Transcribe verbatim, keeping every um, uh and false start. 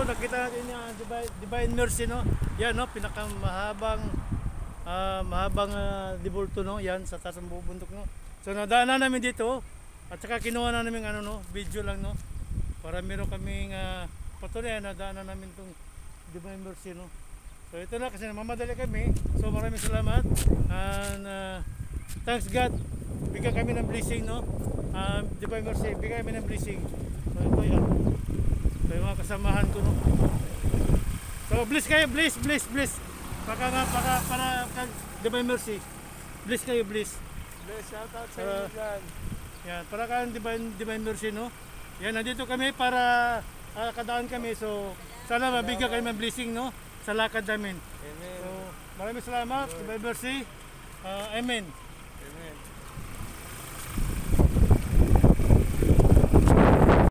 nakita natin yung Divine, Divine Mercy, no? Yan, no? Pinakamahabang uh, mahabang uh, dibulto, no? Yan, sa taas ng bundok, no? So nadaanan namin dito at saka kinuha na namin ano, no? Video lang, no? Para meron kaming uh, patuloy na nadaanan namin itong Divine Mercy, no? So ito na kasi namamadali kami. So maraming salamat and uh, thanks God, bigyan kami ng blessing, no? Um, Divine Mercy, bigyan kami ng blessing. So ito yan. So yung mga kasamahan ko, no? So bless kayo, bless, bless, bless. Baka nga, baka para kag Divine Mercy. Bless kayo, bless. Bless, shout out sa Uh, inyo dyan. Yan, para kang Divine, Divine Mercy, no? Yan, nandito kami para uh, kadaan kami. So sana mabigyan kayo ng blessing, no? Sa lakad namin. Amen. So maraming salamat, Divine Mercy. Uh, amen.